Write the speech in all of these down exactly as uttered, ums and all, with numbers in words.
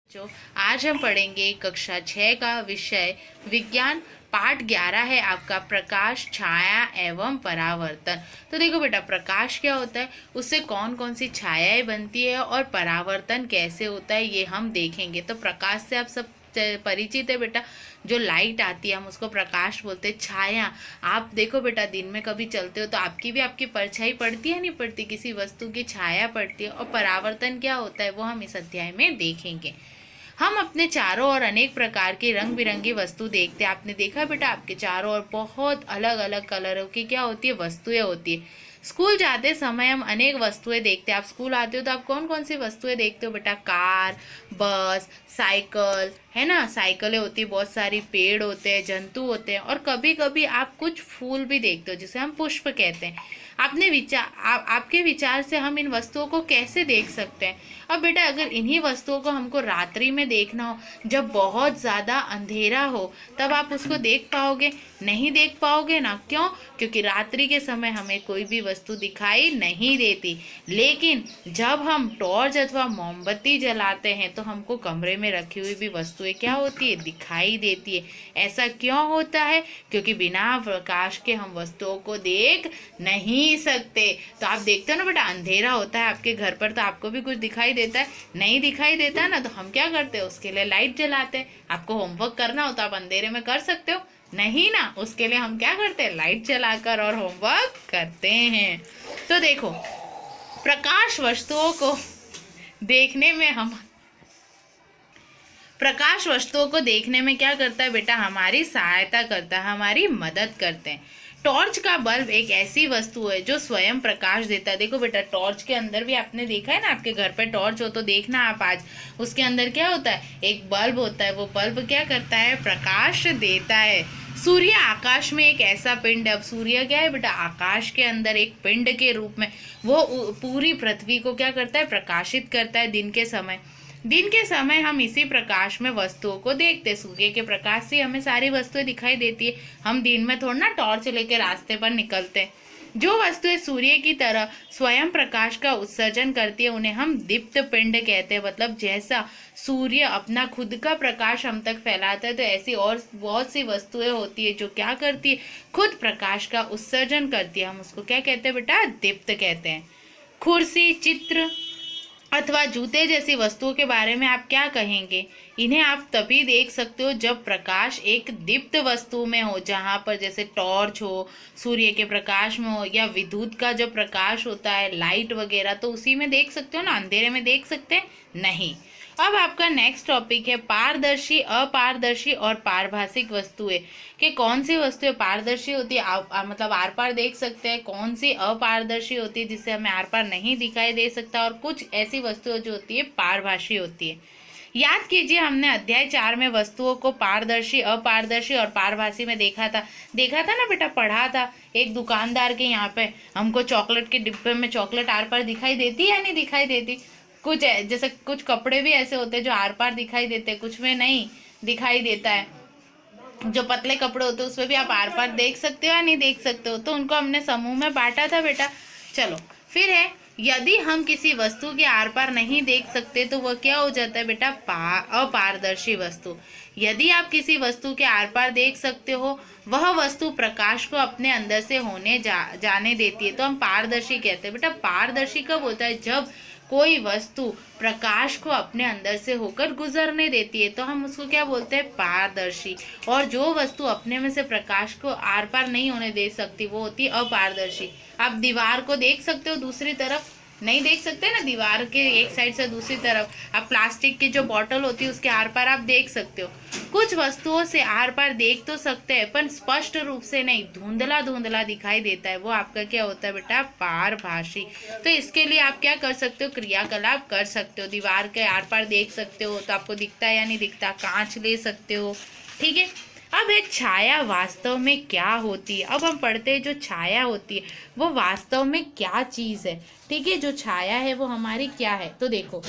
जो आज हम पढ़ेंगे कक्षा छः का विषय विज्ञान पाठ ग्यारह है आपका प्रकाश, छाया एवं परावर्तन। तो देखो बेटा, प्रकाश क्या होता है, उससे कौन कौन सी छायाएं बनती है और परावर्तन कैसे होता है ये हम देखेंगे। तो प्रकाश से आप सब परिचित है बेटा, जो लाइट आती है हम उसको प्रकाश बोलते हैं। छाया, आप देखो बेटा दिन में कभी चलते हो तो आपकी भी आपकी परछाई पड़ती है नहीं पड़ती, किसी वस्तु की छाया पड़ती है। और परावर्तन क्या होता है वो हम इस अध्याय में देखेंगे। हम अपने चारों ओर अनेक प्रकार की रंग बिरंगी वस्तु देखते हैं। आपने देखा बेटा, आपके चारों ओर बहुत अलग अलग कलरों की क्या होती है, वस्तुएं होती है। स्कूल जाते समय हम अनेक वस्तुएं देखते हैं। आप स्कूल आते हो तो आप कौन कौन सी वस्तुएं देखते हो बेटा? कार, बस, साइकिल, है ना, साइकिलें होती है, बहुत सारी पेड़ होते हैं, जंतु होते हैं, और कभी कभी आप कुछ फूल भी देखते हो जिसे हम पुष्प कहते हैं। आपने विचार आ, आपके विचार से हम इन वस्तुओं को कैसे देख सकते हैं? अब बेटा, अगर इन्हीं वस्तुओं को हमको रात्रि में देखना हो, जब बहुत ज़्यादा अंधेरा हो, तब आप उसको देख पाओगे? नहीं देख पाओगे ना। क्यों? क्योंकि रात्रि के समय हमें कोई भी वस्तु दिखाई नहीं देती। लेकिन जब हम टॉर्च अथवा मोमबत्ती जलाते हैं तो हमको कमरे में रखी हुई भी वस्तुएं क्या होती है, दिखाई देती है। ऐसा क्यों होता है? क्योंकि बिना प्रकाश के हम वस्तुओं को देख नहीं सकते। तो आप देखते हो ना बेटा, अंधेरा होता है आपके घर पर तो आपको भी कुछ दिखाई देता है? नहीं दिखाई देता है ना। तो हम क्या करते हैं, उसके लिए लाइट जलाते हैं। आपको होमवर्क करना हो तो आप अंधेरे में कर सकते हो? नहीं ना। उसके लिए हम क्या करते हैं, लाइट जलाकर और होमवर्क करते हैं। तो देखो, प्रकाश वस्तुओं को देखने में हम प्रकाश वस्तुओं को देखने में क्या करता है बेटा, हमारी सहायता करता है, हमारी मदद करते हैं। टॉर्च का बल्ब एक ऐसी वस्तु है जो स्वयं प्रकाश देता है। देखो बेटा, टॉर्च के अंदर भी आपने देखा है ना, आपके घर पे टॉर्च हो तो देखना आप आज, उसके अंदर क्या होता है, एक बल्ब होता है। वो बल्ब क्या करता है, प्रकाश देता है। सूर्य आकाश में एक ऐसा पिंड है। अब सूर्य क्या है बेटा, आकाश के अंदर एक पिंड के रूप में वो पूरी पृथ्वी को क्या करता है, प्रकाशित करता है दिन के समय। दिन के समय हम इसी प्रकाश में वस्तुओं को देखते हैं। सूर्य के प्रकाश से हमें सारी वस्तुएं दिखाई देती है। हम दिन में थोड़ा ना टॉर्च लेके रास्ते पर निकलते हैं। जो वस्तुएं सूर्य की तरह स्वयं प्रकाश का उत्सर्जन करती है उन्हें हम दीप्त पिंड कहते हैं। मतलब जैसा सूर्य अपना खुद का प्रकाश हम तक फैलाता है, तो ऐसी और बहुत सी वस्तुएं होती है जो क्या करती है, खुद प्रकाश का उत्सर्जन करती है। हम उसको क्या कहते हैं बेटा, दीप्त कहते हैं। कुर्सी, चित्र अथवा जूते जैसी वस्तुओं के बारे में आप क्या कहेंगे? इन्हें आप तभी देख सकते हो जब प्रकाश एक दीप्त वस्तु में हो, जहाँ पर जैसे टॉर्च हो, सूर्य के प्रकाश में हो, या विद्युत का जो प्रकाश होता है, लाइट वगैरह, तो उसी में देख सकते हो ना। अंधेरे में देख सकते हैं नहीं। अब आपका नेक्स्ट टॉपिक है पारदर्शी, अपारदर्शी और पारभाषिक वस्तुएं। कि कौन सी वस्तुएं पारदर्शी होती है, आ, आ, मतलब आर पार देख सकते हैं, कौन सी अपारदर्शी होती है जिससे हमें आर पार नहीं दिखाई दे सकता, और कुछ ऐसी वस्तुएं जो होती है पारभाषी होती है। याद कीजिए, हमने अध्याय चार में वस्तुओं को पारदर्शी, अपारदर्शी और पारभाषी में देखा था। देखा था ना बेटा, पढ़ा था। एक दुकानदार के यहाँ पे हमको चॉकलेट के डिब्बे में चॉकलेट आर पार दिखाई देती है या नहीं दिखाई देती? कुछ जैसे कुछ कपड़े भी ऐसे होते हैं जो आर पार दिखाई देते हैं, कुछ में नहीं दिखाई देता है। जो पतले कपड़े होते हैं उसमें भी आप आर पार देख सकते हो या नहीं देख सकते हो। तो उनको हमने समूह में बांटा था बेटा। चलो फिर है, यदि हम किसी वस्तु के आर पार नहीं देख सकते तो वह क्या हो जाता है बेटा, अपारदर्शी वस्तु। यदि आप किसी वस्तु के आर पार देख सकते हो, वह वस्तु प्रकाश को अपने अंदर से होने जा, जाने देती है, तो हम पारदर्शी कहते हैं। बेटा पारदर्शी कब होता है, जब कोई वस्तु प्रकाश को अपने अंदर से होकर गुजरने देती है, तो हम उसको क्या बोलते हैं, पारदर्शी। और जो वस्तु अपने में से प्रकाश को आर पार नहीं होने दे सकती वो होती है अपारदर्शी। आप दीवार को देख सकते हो, दूसरी तरफ नहीं देख सकते ना, दीवार के एक साइड से दूसरी तरफ। आप प्लास्टिक की जो बोतल होती है उसके आर पार आप देख सकते हो। कुछ वस्तुओं से आर पार देख तो सकते हैं पर स्पष्ट रूप से नहीं, धुंधला धुंधला दिखाई देता है, वो आपका क्या होता है बेटा, पारभाषी। तो इसके लिए आप क्या कर सकते हो, क्रियाकलाप कर सकते हो। दीवार के आर पार देख सकते हो तो आपको दिखता है या नहीं दिखता, कांच ले सकते हो, ठीक है। अब एक छाया वास्तव में क्या होती है, अब हम पढ़ते हैं जो छाया होती है वो वास्तव में क्या चीज़ है, ठीक है। जो छाया है वो हमारी क्या है, तो देखो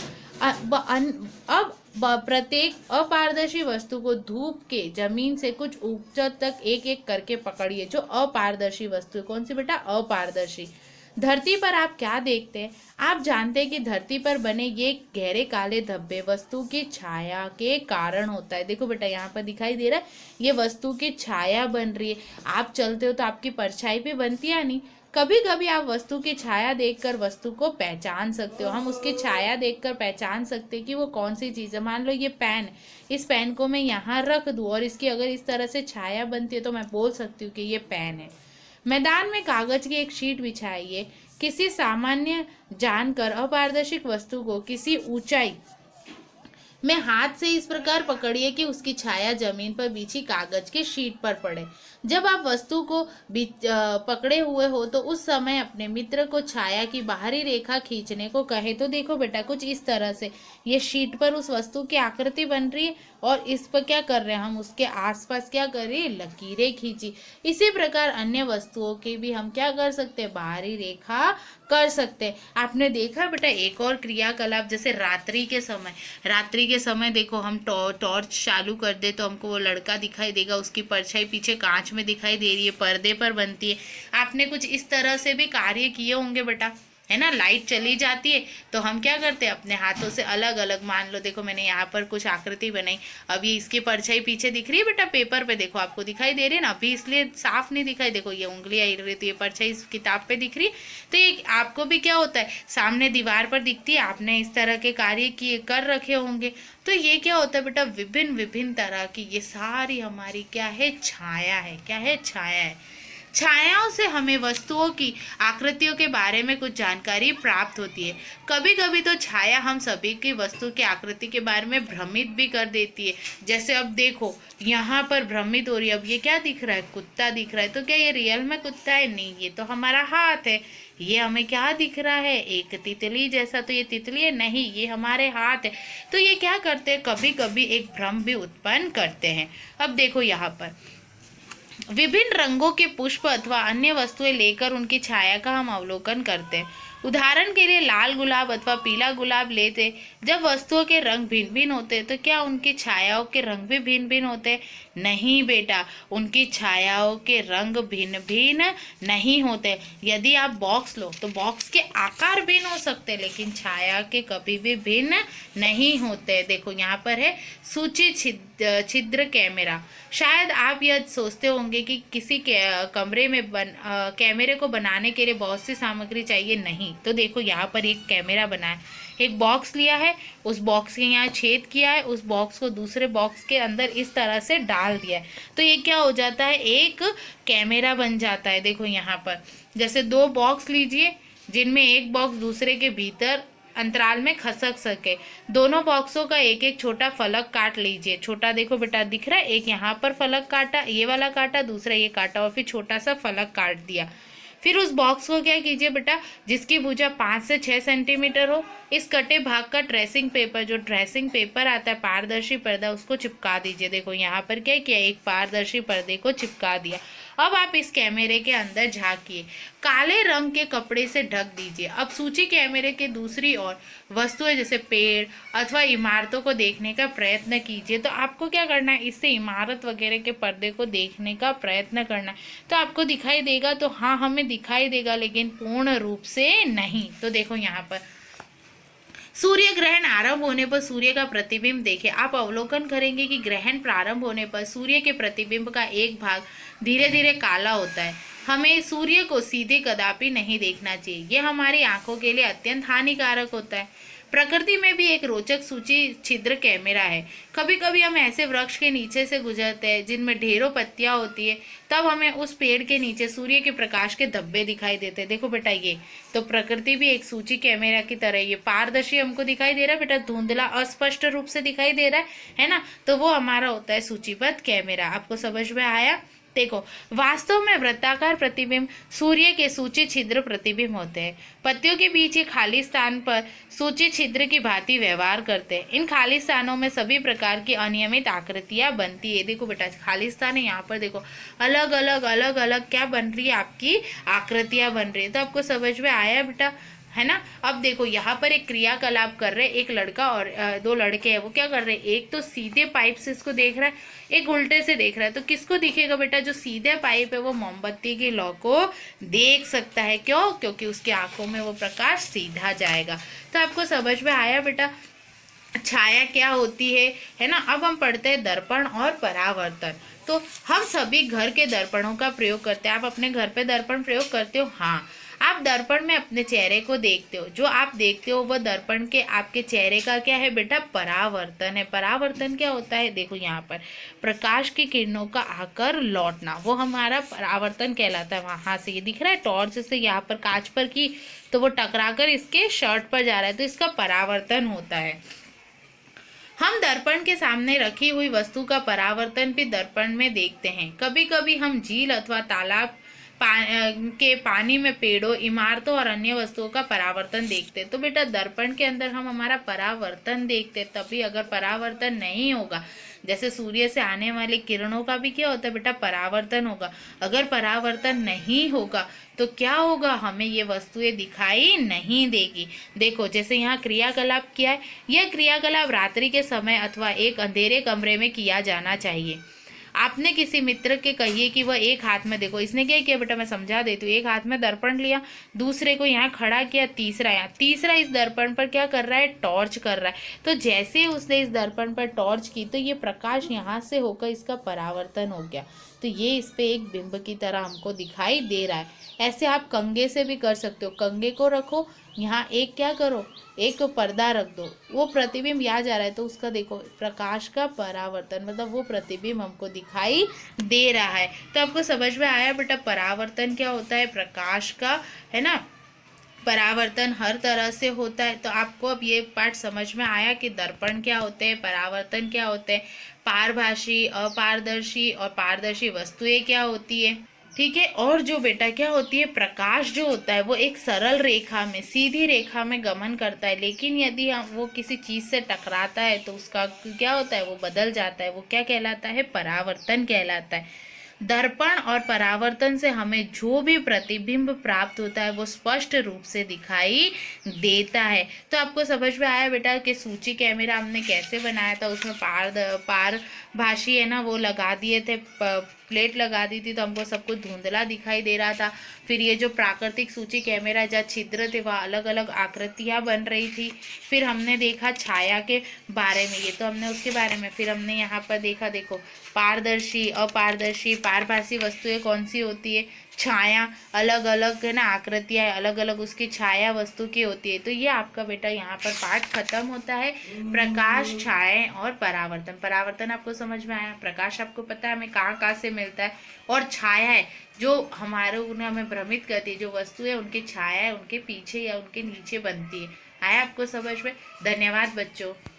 अब प्रत्येक अपारदर्शी वस्तु को धूप के जमीन से कुछ ऊंचा तक एक एक करके पकड़िए। जो अपारदर्शी वस्तु है, कौन सी बेटा, अपारदर्शी। धरती पर आप क्या देखते हैं? आप जानते हैं कि धरती पर बने ये गहरे काले धब्बे वस्तु की छाया के कारण होता है। देखो बेटा यहाँ पर दिखाई दे रहा है, ये वस्तु की छाया बन रही है। आप चलते हो तो आपकी परछाई भी बनती है नहीं। कभी कभी आप वस्तु की छाया देखकर वस्तु को पहचान सकते हो। हम उसकी छाया देखकर पहचान सकते हैं कि वो कौन सी चीज़ है। मान लो ये पेन, इस पेन को मैं यहाँ रख दूँ और इसकी अगर इस तरह से छाया बनती है तो मैं बोल सकती हूँ कि ये पेन है। मैदान में कागज की एक शीट बिछाइए। किसी सामान्य जानकर अपारदर्शी वस्तु को किसी ऊंचाई में हाथ से इस प्रकार पकड़िए कि उसकी छाया जमीन पर बिछी कागज की शीट पर पड़े। जब आप वस्तु को पकड़े हुए हो तो उस समय अपने मित्र को छाया की बाहरी रेखा खींचने को कहे। तो देखो बेटा कुछ इस तरह से ये शीट पर उस वस्तु की आकृति बन रही है और इस पर क्या कर रहे हैं हम, उसके आसपास क्या कर रहे हैं, लकीरें खींची। इसी प्रकार अन्य वस्तुओं की भी हम क्या कर सकते हैं, बाहरी रेखा कर सकते हैं। आपने देखा बेटा एक और क्रियाकलाप, जैसे रात्रि के समय, रात्रि के समय देखो हम टॉर्च चालू कर दे तो हमको वो लड़का दिखाई देगा, उसकी परछाई पीछे कांच में दिखाई दे रही है, पर्दे पर बनती है। आपने कुछ इस तरह से भी कार्य किए होंगे बेटा, है ना। लाइट चली जाती है तो हम क्या करते हैं, अपने हाथों से अलग अलग, मान लो देखो मैंने यहाँ पर कुछ आकृति बनाई, अब ये इसकी परछाई पीछे दिख रही है बेटा पेपर पे, देखो आपको दिखाई दे रही है ना, अभी इसलिए साफ नहीं दिखाई, देखो ये उंगली आई रही, तो ये परछाई इस किताब पे दिख रही है। तो ये आपको भी क्या होता है, सामने दीवार पर दिखती है, आपने इस तरह के कार्य किए कर रखे होंगे। तो ये क्या होता है बेटा, विभिन्न विभिन्न तरह की ये सारी हमारी क्या है, छाया है। क्या है, छाया है। छायाओं से हमें वस्तुओं की आकृतियों के बारे में कुछ जानकारी प्राप्त होती है। कभी कभी तो छाया हम सभी की वस्तु की आकृति के बारे में भ्रमित भी कर देती है। जैसे अब देखो यहाँ पर भ्रमित हो रही है, अब ये क्या दिख रहा है, कुत्ता दिख रहा है, तो क्या ये रियल में कुत्ता है? नहीं, ये तो हमारा हाथ है। ये हमें क्या दिख रहा है, एक तितली जैसा, तो ये तितली है? नहीं, ये हमारे हाथ है। तो ये क्या करते हैं, कभी कभी एक भ्रम भी उत्पन्न करते हैं। अब देखो यहाँ पर विभिन्न रंगों के पुष्प अथवा अन्य वस्तुएं लेकर उनकी छाया का हम अवलोकन करते हैं। उदाहरण के लिए लाल गुलाब अथवा पीला गुलाब लेते, जब वस्तुओं के रंग भिन्न भिन्न होते तो क्या उनकी छायाओं के रंग भी भिन्न भिन्न होते? नहीं बेटा, उनकी छायाओं के रंग भिन्न भिन्न नहीं होते। यदि आप बॉक्स लो तो बॉक्स के आकार भिन्न हो सकते लेकिन छाया के कभी भी भिन्न नहीं होते। देखो यहाँ पर है सूची छिद्र छिद्र कैमरा। शायद आप यह सोचते होंगे कि किसी के कमरे में बन आ, कैमरे को बनाने के लिए बहुत सी सामग्री चाहिए। नहीं, तो देखो यहाँ पर एक कैमरा बना है, एक बॉक्स लिया है, उस बॉक्स के यहाँ छेद किया है, उस बॉक्स को दूसरे बॉक्स के अंदर इस तरह से डाल दिया है, तो ये क्या हो जाता है, एक कैमरा बन जाता है। देखो यहाँ पर जैसे दो बॉक्स लीजिए जिनमें एक बॉक्स दूसरे के भीतर अंतराल में खसक सके। दोनों बॉक्सों का एक एक छोटा फलक काट लीजिए। छोटा देखो बेटा दिख रहा है, एक यहाँ पर फलक काटा, ये वाला काटा, दूसरा ये काटा और फिर छोटा सा फलक काट दिया। फिर उस बॉक्स को क्या कीजिए बेटा, जिसकी भुजा पाँच से छः सेंटीमीटर हो, इस कटे भाग का ट्रेसिंग पेपर, जो ट्रेसिंग पेपर आता है पारदर्शी पर्दा, उसको चिपका दीजिए। देखो यहाँ पर क्या किया, एक पारदर्शी पर्दे को चिपका दिया। अब आप इस कैमरे के अंदर झांकिए, काले रंग के कपड़े से ढक दीजिए। अब सूची कैमरे के दूसरी ओर वस्तुएं जैसे पेड़ अथवा इमारतों को देखने का प्रयत्न कीजिए। तो आपको क्या करना है, इससे इमारत वगैरह के पर्दे को देखने का प्रयत्न करना है। तो आपको दिखाई देगा, तो हाँ हमें दिखाई देगा लेकिन पूर्ण रूप से नहीं। तो देखो यहाँ पर सूर्य ग्रहण आरंभ होने पर सूर्य का प्रतिबिंब देखें। आप अवलोकन करेंगे कि ग्रहण प्रारंभ होने पर सूर्य के प्रतिबिंब का एक भाग धीरे धीरे काला होता है। हमें सूर्य को सीधे कदापि नहीं देखना चाहिए, ये हमारी आंखों के लिए अत्यंत हानिकारक होता है। प्रकृति में भी एक रोचक सूची छिद्र कैमरा है। कभी कभी हम ऐसे वृक्ष के नीचे से गुजरते हैं जिनमें ढेरों पत्तियां होती है, तब हमें उस पेड़ के नीचे सूर्य के प्रकाश के धब्बे दिखाई देते हैं। देखो बेटा ये तो प्रकृति भी एक सूची कैमरा की तरह, ये पारदर्शी हमको दिखाई दे रहा है बेटा, धुंधला अस्पष्ट रूप से दिखाई दे रहा है है ना, तो वो हमारा होता है सूचीबद्ध कैमरा। आपको समझ में आया? देखो वास्तव में वृत्ताकार प्रतिबिंब सूर्य के सूची छिद्र प्रतिबिंब होते हैं। पत्तियों के बीच ये खाली स्थान पर सूची छिद्र की भांति व्यवहार करते हैं। इन खाली स्थानों में सभी प्रकार की अनियमित आकृतियां बनती है। देखो बेटा खाली स्थान है, यहाँ पर देखो अलग अलग अलग अलग क्या बन रही है, आपकी आकृतियां बन रही है। तो आपको समझ में आया बेटा, है ना। अब देखो यहाँ पर एक क्रियाकलाप कर रहे, एक लड़का और दो लड़के हैं, वो क्या कर रहे हैं, एक तो सीधे पाइप से इसको देख रहा है, एक उल्टे से देख रहा है। तो किसको दिखेगा बेटा, जो सीधे पाइप है वो मोमबत्ती की लौ को देख सकता है। क्यों, क्योंकि उसकी आंखों में वो प्रकाश सीधा जाएगा। तो आपको समझ में आया बेटा छाया क्या होती है, है ना। अब हम पढ़ते हैं दर्पण और परावर्तन। तो हम सभी घर के दर्पणों का प्रयोग करते हैं। आप अपने घर पे दर्पण प्रयोग करते हो? हाँ। आप दर्पण में अपने चेहरे को देखते हो, जो आप देखते हो वह दर्पण के आपके चेहरे का क्या है बेटा, परावर्तन है। परावर्तन क्या होता है, देखो यहाँ पर प्रकाश की किरणों का आकर लौटना, वो हमारा परावर्तन कहलाता है। वहाँ से ये दिख रहा है टॉर्च से यहाँ पर कांच पर की, तो वो टकराकर इसके शर्ट पर जा रहा है, तो इसका परावर्तन होता है। हम दर्पण के सामने रखी हुई वस्तु का परावर्तन भी दर्पण में देखते हैं। कभी कभी हम झील अथवा तालाब पा, के पानी में पेड़ों, इमारतों और अन्य वस्तुओं का परावर्तन देखते हैं। तो बेटा दर्पण के अंदर हम हमारा परावर्तन देखते हैं। तभी अगर परावर्तन नहीं होगा, जैसे सूर्य से आने वाली किरणों का भी क्या होता है बेटा, परावर्तन होगा। अगर परावर्तन नहीं होगा तो क्या होगा, हमें ये वस्तुएं दिखाई नहीं देगी। देखो जैसे यहाँ क्रियाकलाप किया है, यह क्रियाकलाप रात्रि के समय अथवा एक अंधेरे कमरे में किया जाना चाहिए। आपने किसी मित्र के कहिए कि वह एक हाथ में, देखो इसने क्या किया बेटा, मैं समझा देती हूँ। एक हाथ में दर्पण लिया, दूसरे को यहाँ खड़ा किया, तीसरा यहाँ, तीसरा इस दर्पण पर क्या कर रहा है, टॉर्च कर रहा है। तो जैसे उसने इस दर्पण पर टॉर्च की तो ये प्रकाश यहाँ से होकर इसका परावर्तन हो गया, तो ये इस पे एक बिंब की तरह हमको दिखाई दे रहा है। ऐसे आप कंघे से भी कर सकते हो। कंघे को रखो, यहाँ एक क्या करो, एक पर्दा रख दो, वो प्रतिबिंब यहाँ जा रहा है तो उसका देखो प्रकाश का परावर्तन, मतलब वो प्रतिबिंब हमको दिखाई दे रहा है। तो आपको समझ में आया बेटा परावर्तन क्या होता है, प्रकाश का, है ना। परावर्तन हर तरह से होता है। तो आपको अब ये पार्ट समझ में आया कि दर्पण क्या होते हैं, परावर्तन क्या होते हैं, पारभासी, अपारदर्शी और पारदर्शी वस्तुएं क्या होती है, ठीक है। और जो बेटा क्या होती है, प्रकाश जो होता है वो एक सरल रेखा में, सीधी रेखा में गमन करता है, लेकिन यदि हम वो किसी चीज से टकराता है तो उसका क्या होता है, वो बदल जाता है। वो क्या कहलाता है, परावर्तन कहलाता है। दर्पण और परावर्तन से हमें जो भी प्रतिबिंब प्राप्त होता है वो स्पष्ट रूप से दिखाई देता है। तो आपको समझ में आया बेटा कि सूची कैमरा हमने कैसे बनाया था, उसमें पार पारभासी है ना वो लगा दिए थे, प्लेट लगा दी थी तो हमको सब कुछ धुंधला दिखाई दे रहा था। फिर ये जो प्राकृतिक सूची कैमरा जहाँ छिद्र थे वहाँ अलग अलग आकृतियाँ बन रही थी। फिर हमने देखा छाया के बारे में, ये तो हमने उसके बारे में। फिर हमने यहाँ पर देखा, देखो पारदर्शी, अपारदर्शी, पारभासी वस्तुएं कौन सी होती है, छाया, अलग अलग है ना आकृतियाँ अलग अलग उसकी छाया वस्तु की होती है। तो ये आपका बेटा यहाँ पर पाठ खत्म होता है, प्रकाश, छाया और परावर्तन। परावर्तन आपको समझ में आया, प्रकाश आपको पता है हमें कहाँ कहाँ से मिलता है, और छाया है जो हमारे उन्हें हमें भ्रमित करती है, जो वस्तु है उनकी छाया है उनके पीछे या उनके नीचे बनती है। आया आपको समझ में? धन्यवाद बच्चों।